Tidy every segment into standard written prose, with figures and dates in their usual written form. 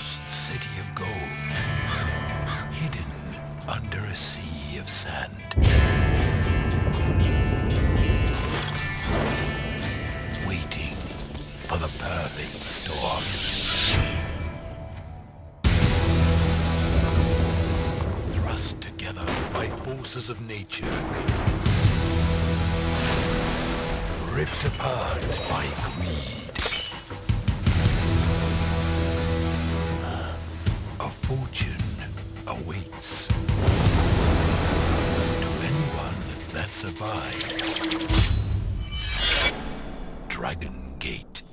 lost city of gold, hidden under a sea of sand. Waiting for the perfect storm. Thrust together by forces of nature. Ripped apart by greed. A fortune awaits to anyone that survives. Dragon Gate.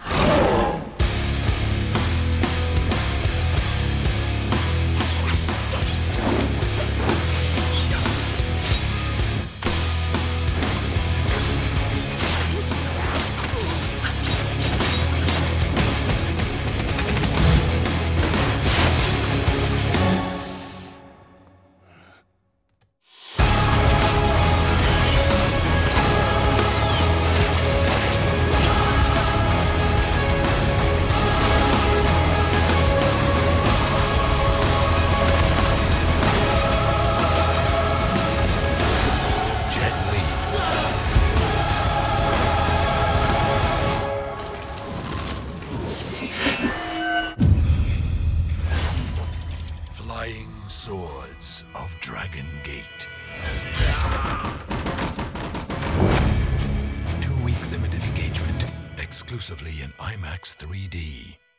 Flying Swords of Dragon Gate. 2-week limited engagement, exclusively in IMAX 3D.